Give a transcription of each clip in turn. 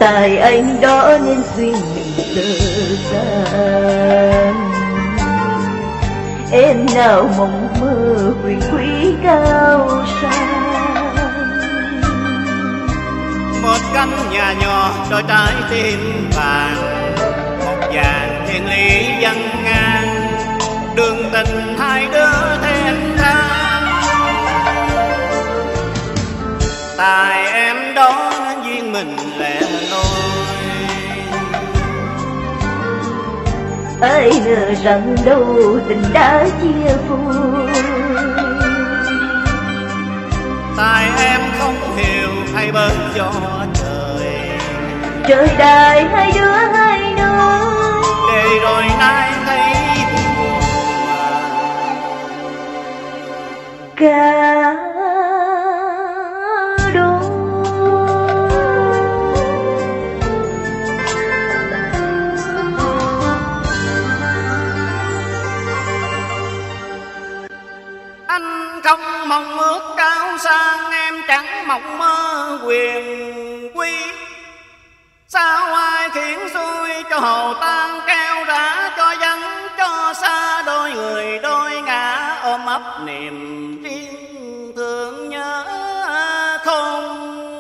Tại anh đó nên duyên mình dở dang. Em nào mộng mơ huyền quý cao sang. Một căn nhà nhỏ đôi trái tim vàng, một vàng thiên lý dân ngang, đường tình hai đứa thênh thang. Tại em đó nên duyên mình lẻ loi, ai ngờ rằng đâu tình đã chia phôi. tại em không hiểu hay bớt cho trời, Trời đài hai đứa hai nơi, để rồi nay thấy buồn cả đôi. Anh không mong ước cao sang, em chẳng mộng mơ quyền quý. Sao ai khiến xuôi cho hồ tan keo rã, cho dân cho xa đôi người đôi ngã, ôm ấp niềm riêng thương nhớ không.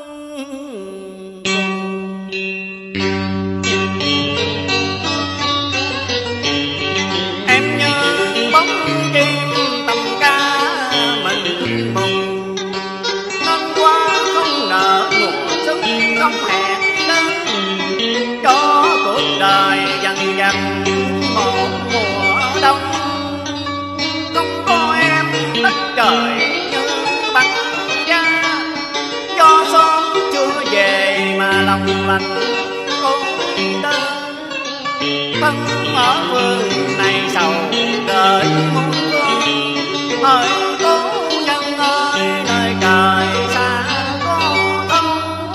Em như bóng chim tầm ca mình mùng, năm qua không nở mùa xuân không hẹn đến, cho cuộc đời dần dần một mùa đông. Không có em đất trời như băng giá, cho sớm chưa về mà lòng lạnh cô đơn. Thân ở phương này sầu đời muôn con, hỡi cố nhân ơi nơi trời xa có thăm.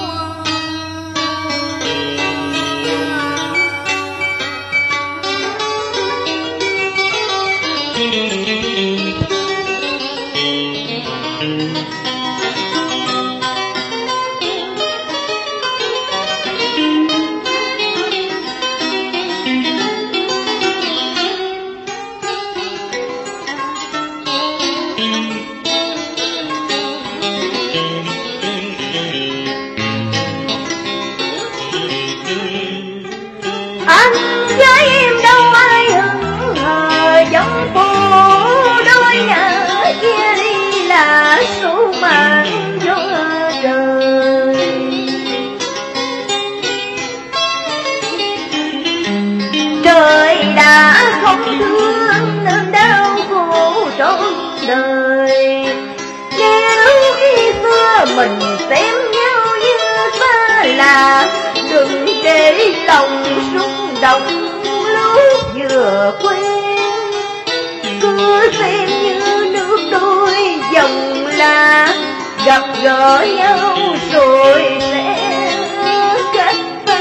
Anh với em đâu ai hững hờ, giống phố đôi ngả chia ly là số mạng gió trời. Trời đã không thương nên đau khổ trong đời, nếu khi xưa mình xem nhau như xa lạ, đừng để lòng xúc động lúc vừa quen. Cứ xem như nước đôi dòng là gặp gỡ nhau rồi sẽ cách xa.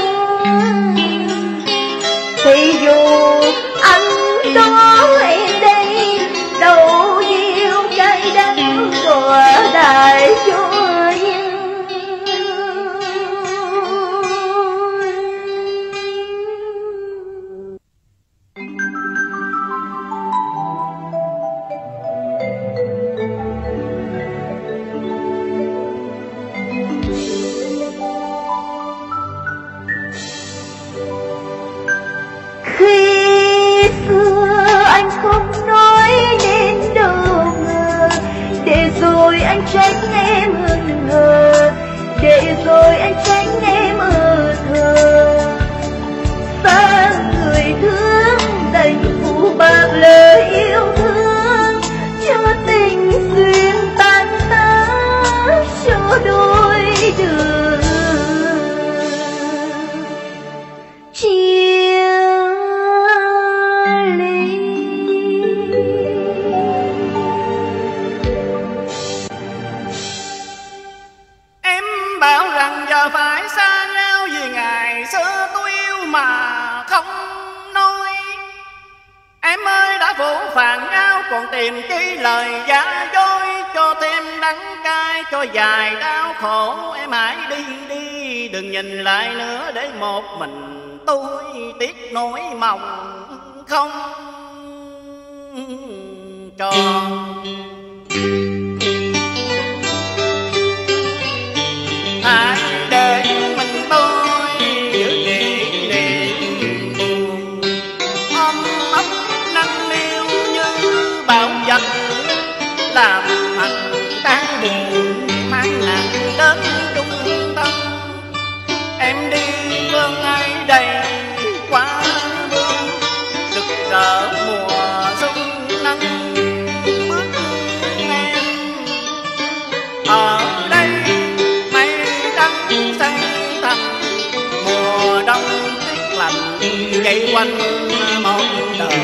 Thì dù anh đó em đây đâu nhiêu cay đắng của đại cho nhân. Khi xưa anh không nói nên đâu ngờ, để rồi anh tránh em hơn hờ, để rồi anh tránh em ơ thờ. Xa người thương đành phụ bạc lời yêu thương, cho tình duyên tan tác cho đôi đường chia ly. Em bảo rằng giờ phải xa nhau vì ngày xưa tôi yêu mà không nói. Em ơi đã phủ phàng nhau còn tìm chi lời giả dối, cho thêm đắng cay cho dài đau khổ. Em hãy đi đi, đừng nhìn lại nữa để một mình tôi tiếc nỗi mong không tròn. Hãy để mình tôi giữ kỷ niệm buồn, ôm ấp nâng niu như bão giặc, làm hành tan buồn mang nặng đến trung tâm. Em đi phương ấy đầy quá bướm, rực rỡ mùa xuân nắng bước em. Ở đây mây trắng xanh thẳm, mùa đông tuyết lạnh dậy quanh một đời.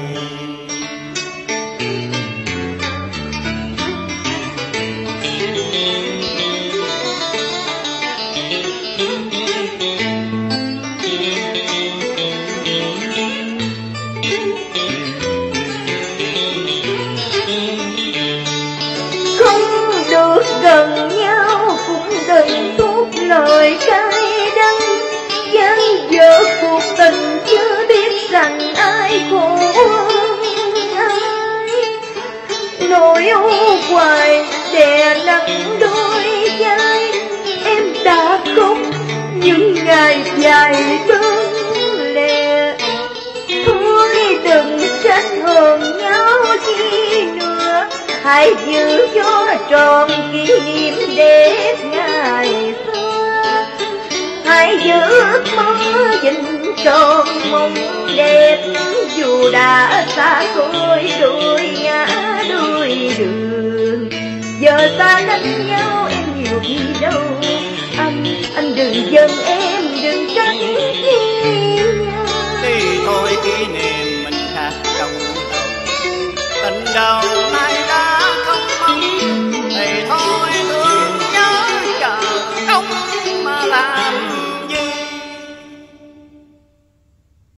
Gần nhau cũng đừng thốt lời cay đắng, dang dở cuộc tình chưa biết rằng ai khổ ai. Nỗi u hoài đè nặng đôi vai, em đã khóc những ngày dài đơn lẻ. Thôi đừng tranh hờn nhau chi nữa, hãy giữ cho tròn kỷ niệm đẹp ngày xưa. Hãy giữ ước mơ dình tròn mong đẹp, dù đã xa xôi đôi ngã đôi đường. Giờ ta cách nhau em nhiều gì đâu, anh đừng giận em, đừng trách nhau. Thì thôi kỷ niệm mình khác trong đầu, tình đâu